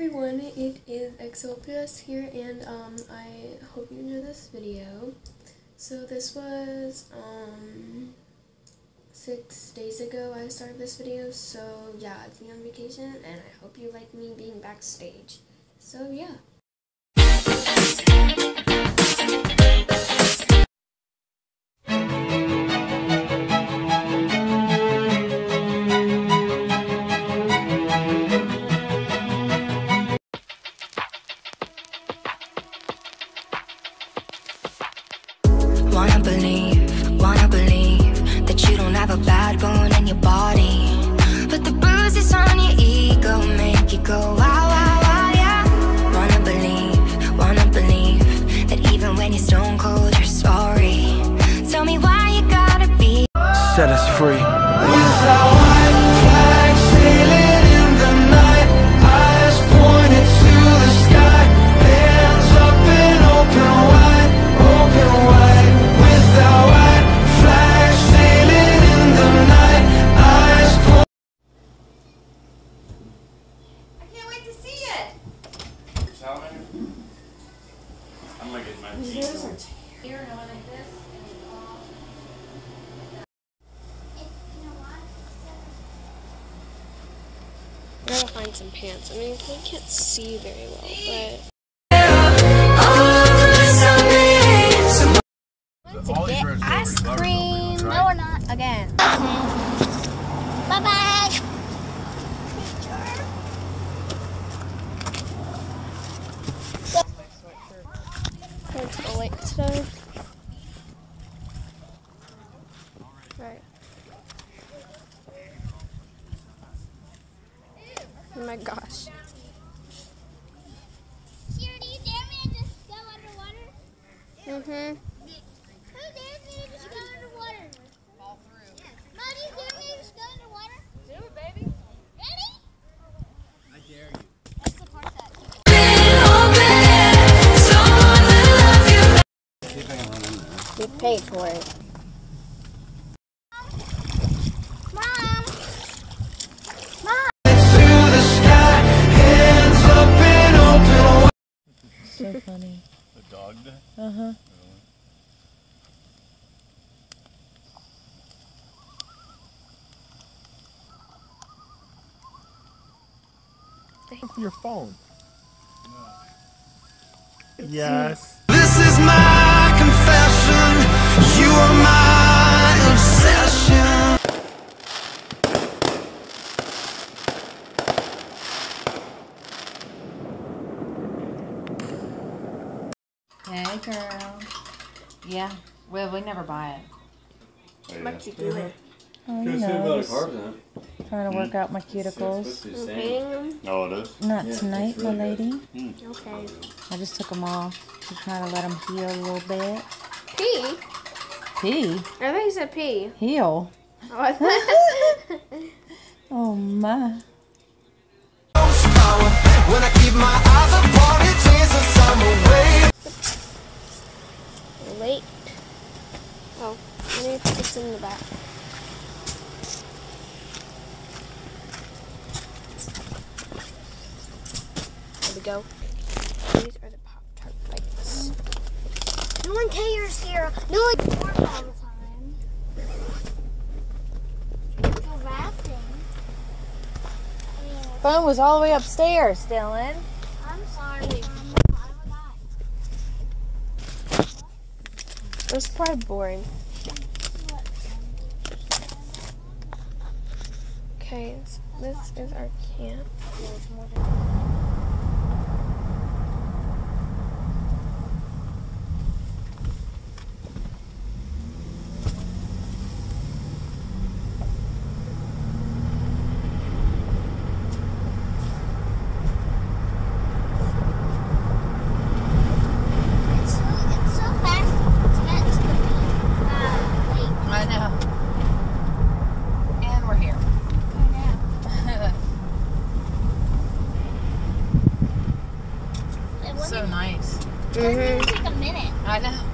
everyone, it is Xoxo here, and I hope you enjoyed this video. So this was 6 days ago I started this video, so yeah, it's me on vacation, and I hope you like me being backstage. So yeah. Wanna believe that you don't have a bad bone in your body, but the bruises on your ego make you go wow, wow, wow, yeah. Wanna believe that even when you're stone cold, you're sorry. Tell me why you gotta be. Set us free. I'm gonna get my These teeth. are here and I went like this. I gotta find some pants. I mean, I can't see very well, but to get ice cream. No, we're not. Again. Bye-bye. Going to the lake today. Right. Oh my gosh. Sierra, do you dare me to just go underwater? Mm-hmm. Who dares me to just go underwater? Fall through. Mom, do you dare me to just go underwater? Do it, baby. Ready? I dare you. That's the part that. See if I can run in there. We paid for it. Mom! So funny. The dog did? Uh-huh. Your phone. Yes. This is my confession. You are my obsession. Hey, girl. Yeah. Well, we never buy it. Might keep doing it. Oh, you know, in trying to work out my cuticles. I'm painting them. Oh, it is? Not tonight, my lady. Okay. I just took them off to try to let them heal a little bit. Pee? Pee? I thought you said pee. Heal? Oh, I thought. Oh, my. When I keep my eyes upon it, chasing summer waves. Late. Oh, I need to put this in the back. There we go. These are the Pop-Tart bites. No one cares, Sierra. No one cares all the time. Go rafting. Phone was all the way upstairs, Dylan. I'm sorry, Mom. I forgot. It was probably boring. Okay, so this is our camp. It's so fast to get to the lake. I know. And we're here. It So nice. doesn't even take a minute. I know.